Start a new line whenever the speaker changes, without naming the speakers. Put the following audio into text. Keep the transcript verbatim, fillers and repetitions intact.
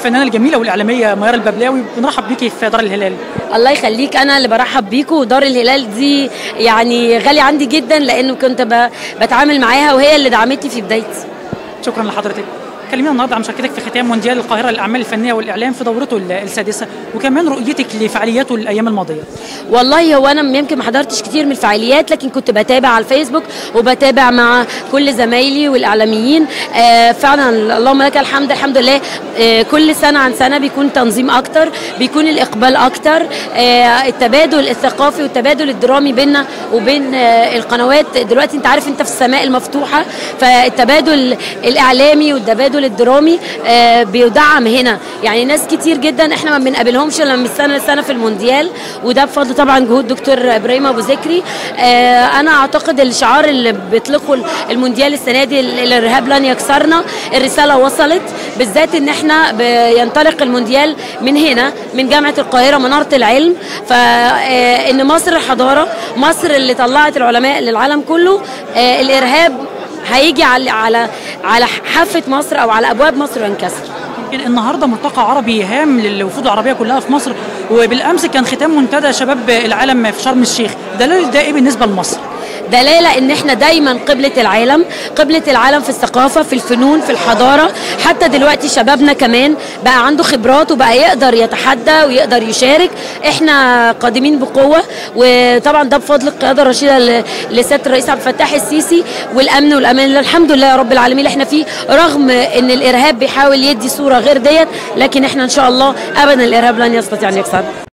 الفنانه الجميله والاعلاميه ميار الببلاوي، بنرحب بيكي في دار الهلال.
الله يخليك، انا اللي برحب بيكم، ودار الهلال دي يعني غاليه عندي جدا لانه كنت بتعامل معاها وهي اللي دعمتني في بدايتي.
شكرا لحضرتك. كلمينا النهارده عن مشاركتك في ختام مونديال القاهره للاعمال الفنيه والاعلام في دورته السادسه، وكمان رؤيتك لفعالياته الايام الماضيه.
والله هو انا يمكن ما حضرتش كتير من الفعاليات، لكن كنت بتابع على الفيسبوك وبتابع مع كل زمايلي والاعلاميين. آه فعلا اللهم لك الحمد، الحمد لله. آه كل سنه عن سنه بيكون تنظيم اكتر، بيكون الاقبال اكتر، آه التبادل الثقافي والتبادل الدرامي بيننا وبين آه القنوات. دلوقتي انت عارف انت في السماء المفتوحه، فالتبادل الاعلامي والتبادل الدرامي آه بيدعم هنا. يعني ناس كتير جدا احنا ما بنقابلهمش الا من سنه لسنه في المونديال، وده بفضل طبعا جهود دكتور ابراهيم ابو ذكري. آه انا اعتقد الشعار اللي بيطلقه المونديال السنه دي الارهاب لن يكسرنا، الرساله وصلت، بالذات ان احنا بينطلق المونديال من هنا من جامعه القاهره مناره العلم. فان مصر الحضاره، مصر اللي طلعت العلماء للعالم كله. آه الارهاب هيجي على على على حافه مصر او على ابواب مصر وينكسر.
يمكن النهارده ملتقى عربي هام للوفود العربيه كلها في مصر، وبالامس كان ختام منتدى شباب العالم في شرم الشيخ. دلالة ده ايه بالنسبه لمصر؟
دلاله ان احنا دايما قبله العالم، قبله العالم في الثقافه، في الفنون، في الحضاره. حتى دلوقتي شبابنا كمان بقى عنده خبرات وبقى يقدر يتحدى ويقدر يشارك. احنا قادمين بقوه، وطبعا ده بفضل القياده الرشيده لسياده الرئيس عبد الفتاح السيسي والامن والامان. الحمد لله يا رب العالمين اللي احنا فيه، رغم ان الارهاب بيحاول يدي صوره غير ديت، لكن احنا ان شاء الله ابدا الارهاب لن يستطيع ان يكسر.